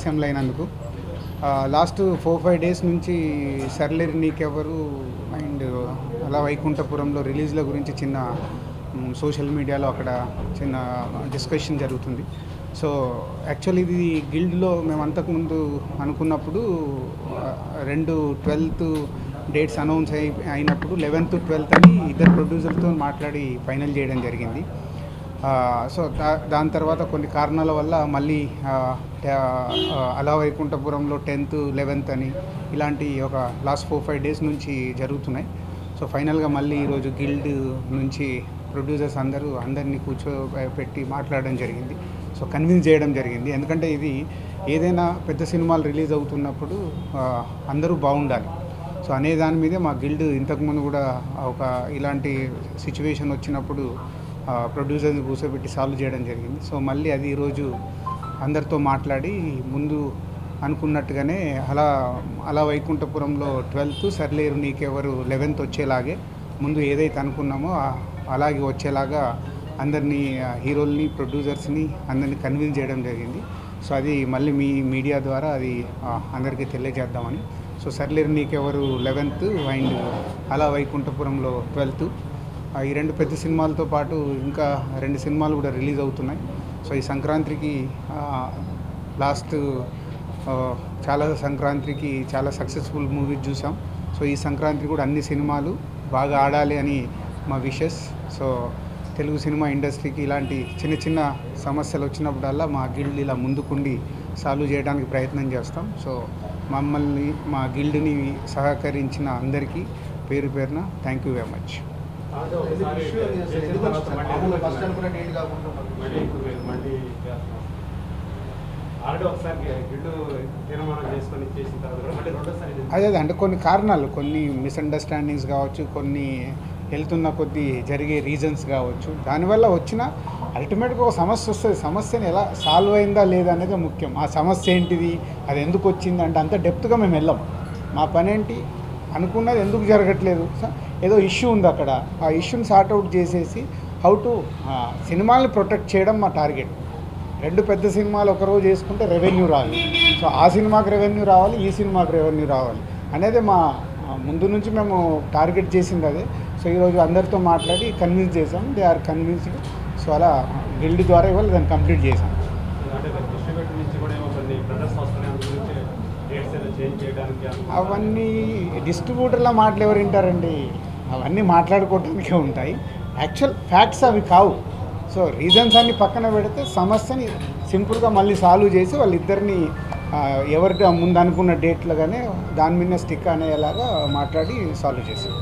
Assembly అయినందుకు. Last 4-5 days నుంచి సర్లేరు నీకెవరు and అలా వైకుంఠపురంలో రిలీజ్ల గురించి చిన్న సోషల్ మీడియాలో అక్కడ చిన్న డిస్కషన్ జరుగుతుంది. సో యాక్చువల్లీ ఇది గిల్డ్లో మేము అంతకుముందు అనుకున్నప్పుడు 12th డేట్స్ అనౌన్స్ అయినప్పుడు 11th 12th అని ఇద్దరు ప్రొడ్యూసర్తో మాట్లాడి ఫైనల్ చేయడం జరిగింది. సో దాని తర్వాత కొన్ని కారణాల వల్ల మళ్ళీ అలా వైకుంఠపురంలో 10th 11th అని ఇలాంటి ఒక లాస్ట్ 4-5 డేస్ నుంచి జరుగుతున్నాయి. సో ఫైనల్గా మళ్ళీ ఈరోజు గిల్డ్ నుంచి ప్రొడ్యూసర్స్ అందరినీ కూర్చోబెట్టి మాట్లాడడం జరిగింది. సో కన్విన్స్ చేయడం జరిగింది. ఎందుకంటే ఇది ఏదైనా పెద్ద సినిమాలు రిలీజ్ అవుతున్నప్పుడు అందరూ బాగుండాలి. సో అనే దాని మీదే మా గిల్డ్ ఇంతకుముందు కూడా ఒక ఇలాంటి సిచ్యువేషన్ వచ్చినప్పుడు ప్రొడ్యూసర్ని కూర్చోబెట్టి సాల్వ్ చేయడం జరిగింది. సో మళ్ళీ అది ఈరోజు అందరితో మాట్లాడి ముందు అనుకున్నట్టుగానే అలా వైకుంఠపురంలో 12th సర్లేరు నీకెవరు 11th వచ్చేలాగే ముందు ఏదైతే అనుకున్నామో అలాగే వచ్చేలాగా అందరినీ హీరోల్ని ప్రొడ్యూసర్స్ని అందరినీ కన్విన్స్ చేయడం జరిగింది. సో అది మళ్ళీ మీ మీడియా ద్వారా అది అందరికీ తెలియజేద్దామని. సో సర్లేరు నీకెవరు 11th అండ్ అలా వైకుంఠపురంలో 12th ఈ 2 పెద్ద సినిమాలతో పాటు ఇంకా 2 సినిమాలు కూడా రిలీజ్ అవుతున్నాయి. సో ఈ సంక్రాంతికి లాస్ట్ సంక్రాంతికి చాలా సక్సెస్ఫుల్ మూవీస్ చూసాం. సో ఈ సంక్రాంతి కూడా అన్ని సినిమాలు బాగా ఆడాలి అని మా విషెస్. సో తెలుగు సినిమా ఇండస్ట్రీకి ఇలాంటి చిన్న చిన్న సమస్యలు వచ్చినప్పుడల్లా మా గిల్డ్ ఇలా ముందుకుండి సాల్వ్ చేయడానికి ప్రయత్నం చేస్తాం. సో మమ్మల్ని మా గిల్డ్ని సహకరించిన అందరికీ పేరు పేరున థ్యాంక్ యూ వెరీ మచ్. అదే అంటే కొన్ని కారణాలు, కొన్ని మిస్అండర్స్టాండింగ్స్ కావచ్చు, కొన్ని వెళ్తున్న కొద్దీ జరిగే రీజన్స్ కావచ్చు, దానివల్ల వచ్చిన అల్టిమేట్గా ఒక సమస్య వస్తుంది. సమస్యని ఎలా సాల్వ్ అయిందా లేదా అనేది ముఖ్యం. ఆ సమస్య ఏంటిది, అది ఎందుకు వచ్చింది అంటే అంత డెప్త్గా మేము వెళ్ళాం. మా పని ఏంటి, అనుకున్నది ఎందుకు జరగట్లేదు, ఏదో ఇష్యూ ఉంది అక్కడ, ఆ ఇష్యూని సార్ట్అవుట్ చేసేసి హౌ టు సినిమాల్ని ప్రొటెక్ట్ చేయడం మా టార్గెట్. 2 పెద్ద సినిమాలు ఒకరోజు చేసుకుంటే రెవెన్యూ రావాలి. సో ఆ సినిమాకి రెవెన్యూ రావాలి, ఈ సినిమాకి రెవెన్యూ రావాలి అనేది మా ముందు నుంచి మేము టార్గెట్ చేసింది అదే. సో ఈరోజు అందరితో మాట్లాడి కన్విన్స్ చేసాం. They are convinced. సో అలా గిల్డ్ ద్వారా ఇవాళ దాన్ని కంప్లీట్ చేసాం. అవన్నీ డిస్ట్రిబ్యూటర్ల మాటలు ఎవరు వింటారండి, అవన్నీ మాట్లాడుకోవడానికే ఉంటాయి. యాక్చువల్ ఫ్యాక్ట్స్ అవి కావు. సో రీజన్స్ అన్ని పక్కన పెడితే సమస్యని సింపుల్గా మళ్ళీ సాల్వ్ చేసి వాళ్ళిద్దరిని ఎవరికి ముందు అనుకున్న డేట్లుగానే దాని మీద స్టిక్ అనేలాగా మాట్లాడి సాల్వ్ చేసాం.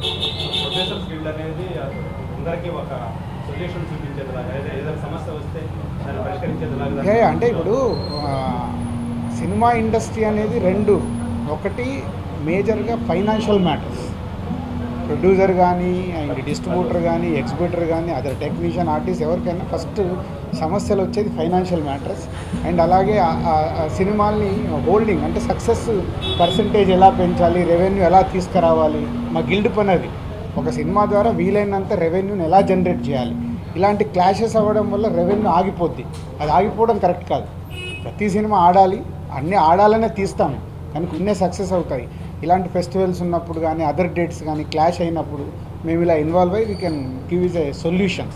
అంటే ఇప్పుడు సినిమా ఇండస్ట్రీ అనేది 2, ఒకటి మేజర్గా ఫైనాన్షియల్ మ్యాటర్స్. ప్రొడ్యూసర్ కానీ అండ్ డిస్ట్రిబ్యూటర్ కానీ ఎగ్జిబిటర్ కానీ అదర్ టెక్నీషియన్ ఆర్టిస్ట్ ఎవరికైనా ఫస్ట్ సమస్యలు వచ్చేది ఫైనాన్షియల్ మ్యాటర్స్. అండ్ అలాగే సినిమాల్ని హోల్డింగ్ అంటే సక్సెస్ పర్సంటేజ్ ఎలా పెంచాలి, రెవెన్యూ ఎలా తీసుకురావాలి, మా గిల్డ్ పని అది. ఒక సినిమా ద్వారా వీలైనంత రెవెన్యూని ఎలా జనరేట్ చేయాలి. ఇలాంటి క్లాషెస్ అవ్వడం వల్ల రెవెన్యూ ఆగిపోద్ది. అది ఆగిపోవడం కరెక్ట్ కాదు. ప్రతి సినిమా ఆడాలి, అన్నీ ఆడాలనే తీస్తాము, కానీ కొన్నే సక్సెస్ అవుతాయి. ఇలాంటి ఫెస్టివల్స్ ఉన్నప్పుడు కానీ అదర్ డేట్స్ కానీ క్లాష్ అయినప్పుడు మేము ఇలా ఇన్వాల్వ్ అయ్యి we can give us a solutions.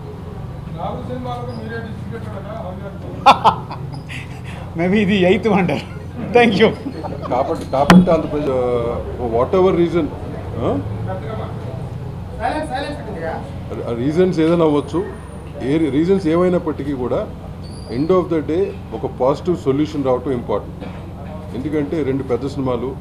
Maybe ఇది 8th వండర్. Thank you. కాబట్టి అంత వాట్ ఎవర్ రీజన్ రీజన్స్ ఏదైనా అవ్వచ్చు, రీజన్స్ ఏమైనప్పటికీ కూడా ఎండ్ ఆఫ్ ద డే ఒక పాజిటివ్ సొల్యూషన్ రావటం ఇంపార్టెంట్. ఎందుకంటే 2 పెద్ద సినిమాలు,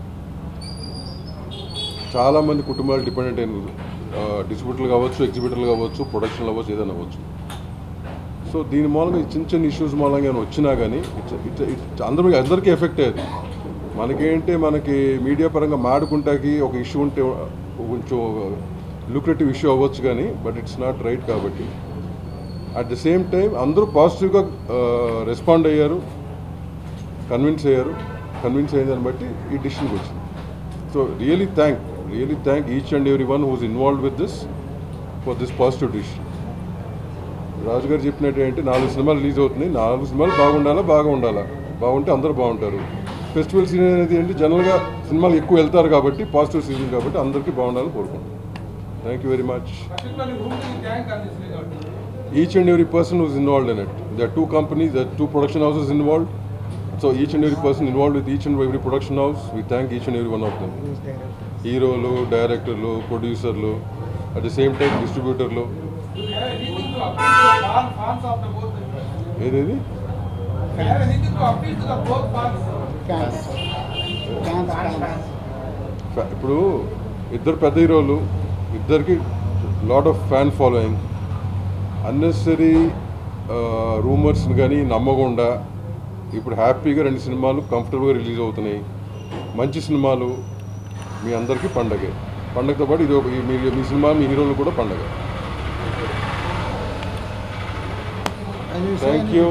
చాలామంది కుటుంబాలు డిపెండెంట్ అయిన డిస్ట్రిబ్యూటర్లు కావచ్చు, ఎగ్జిబిటర్లు కావచ్చు, ప్రొడక్షన్లు అవ్వచ్చు, ఏదైనా అవ్వచ్చు. సో దీని మూలంగా చిన్న ఇష్యూస్ మూలంగా వచ్చినా కానీ అందరికీ ఎఫెక్ట్ అయ్యేది. మనకేంటే మనకి మీడియా పరంగా మాడుకుంటాకి ఒక ఇష్యూ ఉంటే కొంచెం లూక్రేటివ్ ఇష్యూ అవ్వచ్చు కానీ బట్ ఇట్స్ నాట్ రైట్. కాబట్టి అట్ ద సేమ్ టైం అందరూ పాజిటివ్గా రెస్పాండ్ అయ్యారు, కన్విన్స్ అయిన దాన్ని బట్టి ఈ డిసిషన్కి వచ్చింది. So really thank each and every one who's involved with this for this positive decision. రాజుగారు చెప్పినట్టు ఏంటి 4 సినిమాలు రిలీజ్ అవుతున్నాయి, 4 సినిమాలు బాగా ఉండాలా. బాగుంటే అందరూ బాగుంటారు. ఫెస్టివల్ సీజన్ అనేది ఏంటి, జనరల్గా సినిమాలు ఎక్కువ వెళ్తారు కాబట్టి పాజిటివ్ సీజన్ కాబట్టి అందరికీ బాగుండాలని కోరుకుంటున్నాను. Thank you very much. Each and every person who's involved in it. There are 2 companies, there are 2 production houses involved. So each and every person involved with each and every production house, we thank each and every one of them. హీరోలు, డైరెక్టర్లు, ప్రొడ్యూసర్లు, at the same time డిస్ట్రిబ్యూటర్లు. ఏదేది ఇప్పుడు ఇద్దరు పెద్ద హీరోలు, ఇద్దరికి lot of fan following. Unnecessary రూమర్స్ని కానీ నమ్మకుండా ఇప్పుడు హ్యాపీగా 2 సినిమాలు కంఫర్టబుల్గా రిలీజ్ అవుతున్నాయి. మంచి సినిమాలు, మీ అందరికీ పండగే. పండగతో పాటు ఇది మీ సినిమా, మీ హీరోలు కూడా పండగ. Thank you.